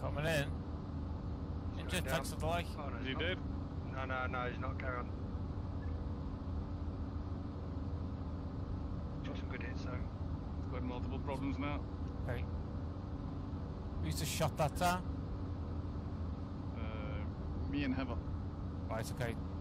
Coming in. Just thanks for the like. Oh, no, Is he dead? No, he's not. Carry on. Got some good hits though. He's got multiple problems now. Okay. Who's just shot that time? Me and Heather. Right, okay.